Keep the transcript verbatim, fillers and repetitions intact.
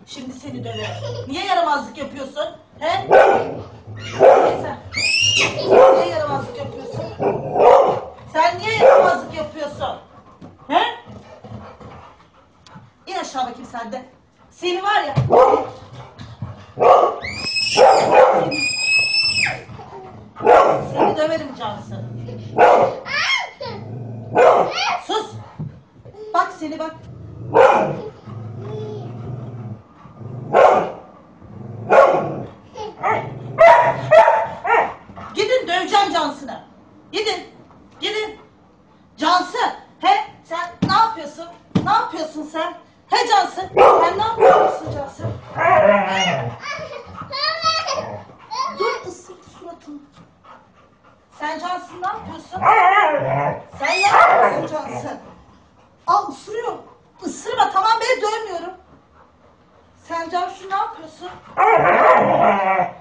Şimdi seni döverim. Niye yaramazlık yapıyorsun? He? Niye sen? Niye yaramazlık yapıyorsun? Sen niye yaramazlık yapıyorsun? He? İn aşağı bakayım sen de. Seni var ya. Seni, seni döverim Cansu. Sus. Bak seni bak. Gidin döveceğim Cansu'nu. Gidin. Gidin. Cansu. He? Sen ne yapıyorsun? Ne yapıyorsun sen? He Cansu? Sen ne yapıyorsun Cansu? Dur ısır suratını. Sen Cansu ne yapıyorsun? Sen ne yapıyorsun Cansu? Al ısırıyor. Isırma tamam beni dövmüyorum. Sen Cansu ne yapıyorsun?